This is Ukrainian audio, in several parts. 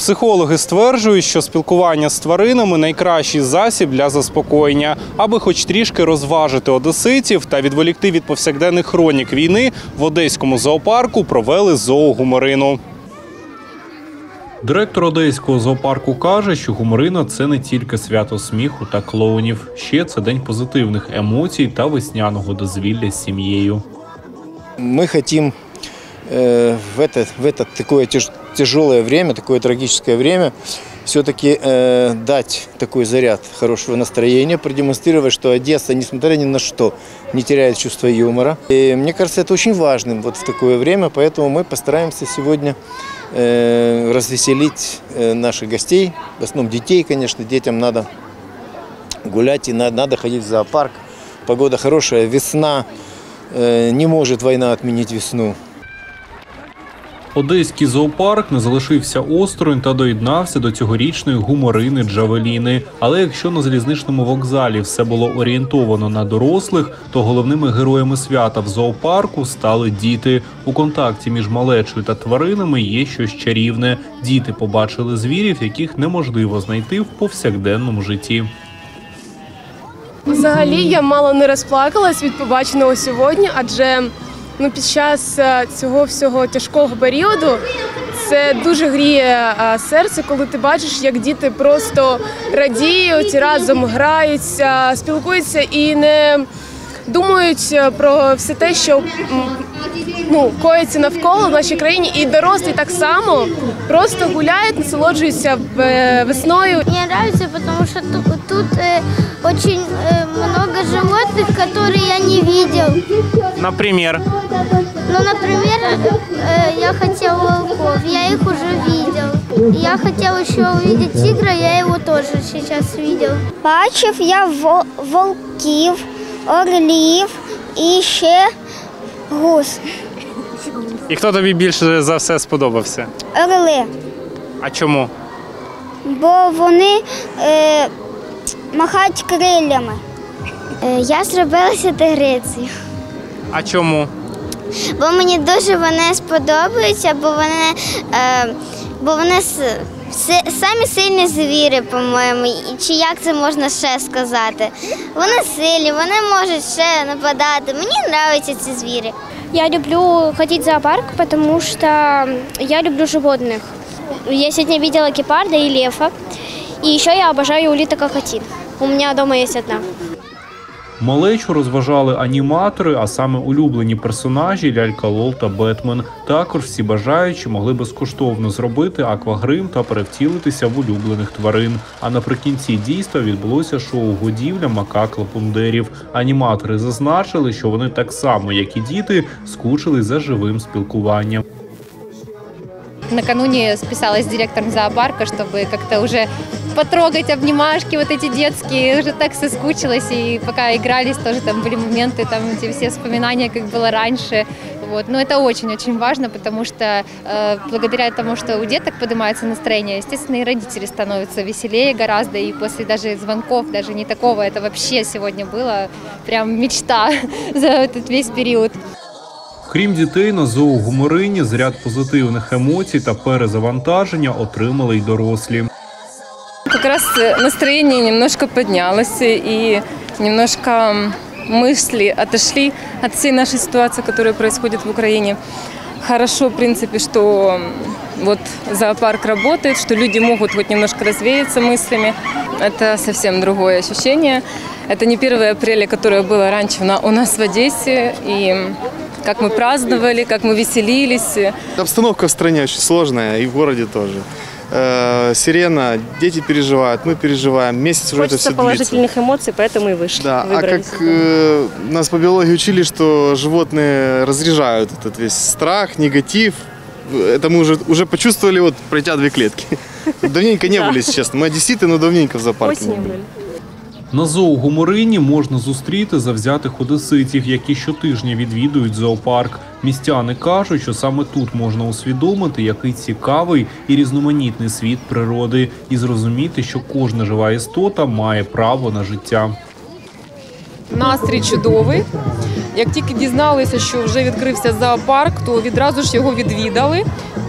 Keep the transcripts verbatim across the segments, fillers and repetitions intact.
Психологи стверджують, що спілкування з тваринами – найкращий засіб для заспокоєння. Аби хоч трішки розважити одеситів та відволікти від повсякденних хронік війни, в Одеському зоопарку провели зоогуморину. Директор Одеського зоопарку каже, що гуморина – це не тільки свято сміху та клоунів. Ще це день позитивних емоцій та весняного дозвілля з сім'єю. Ми хочемо э, в это, в это такое тяж, тяжелое время, такое трагическое время, все-таки э, дать такой заряд хорошего настроения, продемонстрировать, что Одесса, несмотря ни на что, не теряет чувство юмора. И мне кажется, это очень важным вот в такое время, поэтому мы постараемся сегодня э, развеселить э, наших гостей, в основном детей, конечно, детям надо гулять и надо, надо ходить в зоопарк. Погода хорошая, весна, э, не может война отменить весну. Одеський зоопарк не залишився осторонь та доєднався до цьогорічної гуморини «Джавеліни». Але якщо на залізничному вокзалі все було орієнтовано на дорослих, то головними героями свята в зоопарку стали діти. У контакті між малечою та тваринами є щось чарівне. Діти побачили звірів, яких неможливо знайти в повсякденному житті. Взагалі я мало не розплакалась від побаченого сьогодні, адже ну, під час цього всього тяжкого періоду це дуже гріє серце, коли ти бачиш, як діти просто радіють, разом граються, спілкуються і не думають про все те, що ну, коїться навколо в нашій країні. І дорослі так само просто гуляють, насолоджуються весною. Мені подобається, тому що тут, тут е, дуже е, много животних, які я не бачив. Наприклад? Ну, например, э, я хотела волков, я их уже видел. Я хотела еще увидеть тигра, я его тоже сейчас видел. Бачив я волків, орлів і ще гус. І хто тобі більше за все сподобався? Орли. А чому? Бо вони е, махають крилями. Е, я зробилася тигрицею. А чому? Бо мені дуже вони сподобаються, бо вони, е, бо вони с, с, самі сильні звірі, по-моєму, чи як це можна ще сказати. Вони сильні, вони можуть ще нападати. Мені подобаються ці звірі. Я люблю ходить в зоопарк, потому что я люблю животных. Я сегодня видела гепарда и лева. И еще я обожаю улиток-охотин. У меня дома есть одна. Малечу розважали аніматори, а саме улюблені персонажі Лялька Лол та Бетмен. Також всі бажаючі могли безкоштовно зробити аквагрим та перевтілитися в улюблених тварин. А наприкінці дійства відбулося шоу «Годівля макак-лапундерів». Аніматори зазначили, що вони так само, як і діти, скучили за живим спілкуванням. Накануне списалась с директором зоопарка, чтобы как-то уже потрогать обнимашки вот эти детские. Уже так соскучилась, и пока игрались, тоже там были моменты, там эти все вспоминания, как было раньше. Вот. Но это очень-очень важно, потому что э, благодаря тому, что у деток поднимается настроение, естественно, и родители становятся веселее гораздо, и после даже звонков, даже не такого, это вообще сегодня было прям мечта за этот весь период. Крім дітей, на зоогуморині заряд позитивних емоцій та перезавантаження отримали й дорослі. Как раз настроение немножко поднялось, и немножко мысли отошли от всей нашей ситуации, которая происходит в Украине. Хорошо, в принципе, что вот зоопарк работает, что люди могут хоть немножко развеяться мыслями. Это совсем другое ощущение. Это не первое апреля, которое было раньше у нас в Одессе. И как мы праздновали, как мы веселились. Обстановка в стране очень сложная, и в городе тоже. Э, сирена, дети переживают, мы переживаем. Месяц уже это все длится. Хочется положительных эмоций, поэтому и вышли. Да, а как э, нас по биологии учили, что животные разряжают этот весь страх, негатив. Это мы уже, уже почувствовали, вот пройдя две клетки. Давненько не были, если честно. Мы одесситы, но давненько в зоопарке не были. На зоогуморині можна зустріти завзятих одеситів, які щотижня відвідують зоопарк. Містяни кажуть, що саме тут можна усвідомити, який цікавий і різноманітний світ природи, і зрозуміти, що кожна жива істота має право на життя. Настрій чудовий. Як тільки дізналися, що вже відкрився зоопарк, то відразу ж його відвідали.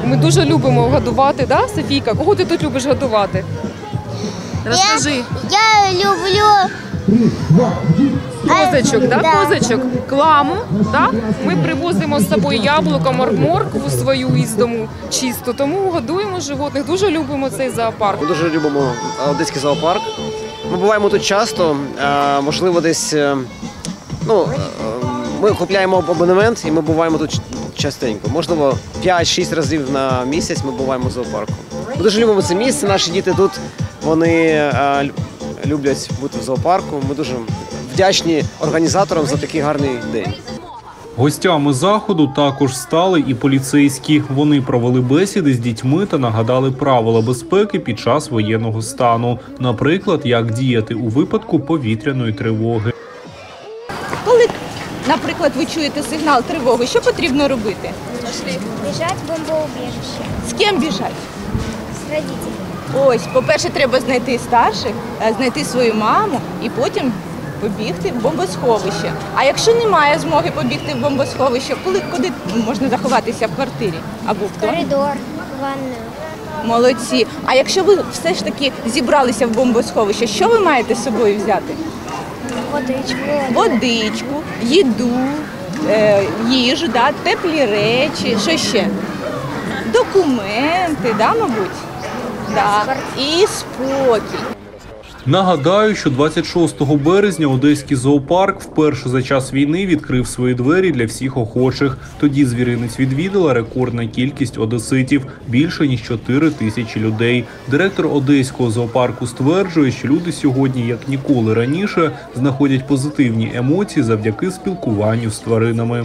Ми дуже любимо годувати, да, Софійка? Кого ти тут любиш годувати? Розкажи. Я, я люблю Козочок, да? Да. Козочок, кламу, да? Ми привозимо з собою яблуко, мор- моркву свою із дому чисту, тому годуємо животних. Дуже любимо цей зоопарк. Ми дуже любимо Одеський зоопарк. Ми буваємо тут часто, е, можливо, десь е, ну, е, ми купляємо абонемент і ми буваємо тут частенько. Можливо, п'ять-шість разів на місяць ми буваємо в зоопарку. Ми дуже любимо це місце, наші діти тут, вони е, люблять бути в зоопарку. Ми дуже вдячні організаторам за такий гарний день. Гостями заходу також стали і поліцейські. Вони провели бесіди з дітьми та нагадали правила безпеки під час воєнного стану. Наприклад, як діяти у випадку повітряної тривоги. Коли, наприклад, ви чуєте сигнал тривоги, що потрібно робити? Бежать в бомбоубежище З ким біжать? с родителями. Ось, по-перше, треба знайти старших, е, знайти свою маму і потім побігти в бомбосховище. А якщо немає змоги побігти в бомбосховище, коли, куди можна заховатися в квартирі або в домі? Коридор, ванную. Молодці. А якщо ви все ж таки зібралися в бомбосховище, що ви маєте з собою взяти? Водичку. Водичку, їду, е, їжу, да, теплі речі, що ще? Документи, да, мабуть? Да. І спокій. Нагадаю, що двадцять шостого березня Одеський зоопарк вперше за час війни відкрив свої двері для всіх охочих. Тоді звіринець відвідала рекордна кількість одеситів – більше ніж чотири тисячі людей. Директор Одеського зоопарку стверджує, що люди сьогодні, як ніколи раніше, знаходять позитивні емоції завдяки спілкуванню з тваринами.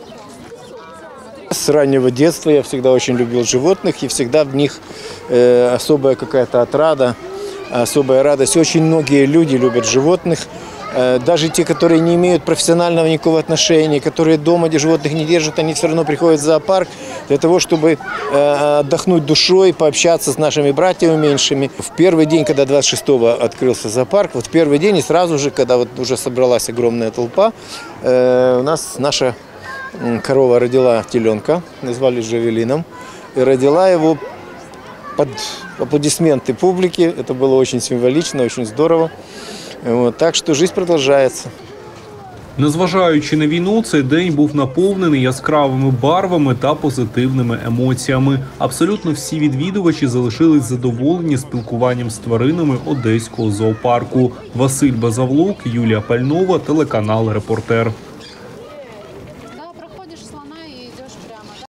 С раннего детства я всегда очень любил животных, и всегда в них э, особая какая-то отрада, особая радость. Очень многие люди любят животных, э, даже те, которые не имеют профессионального никакого отношения, которые дома где животных не держат, они все равно приходят в зоопарк для того, чтобы э, отдохнуть душой, пообщаться с нашими братьями меньшими. В первый день, когда двадцать шестого открылся зоопарк, вот в первый день и сразу же, когда вот уже собралась огромная толпа, э, у нас наша корова родила теленка, назвали Джавелином, и родила его под аплодисменты публики. Это было очень символично, очень здорово. Вот, так что жизнь продолжается. Незважаючи на війну, цей день був наповнений яскравими барвами та позитивними емоціями. Абсолютно всі відвідувачі залишились задоволені спілкуванням з тваринами Одеського зоопарку. Василь Базавлук, Юлія Пальнова, телеканал «Репортер».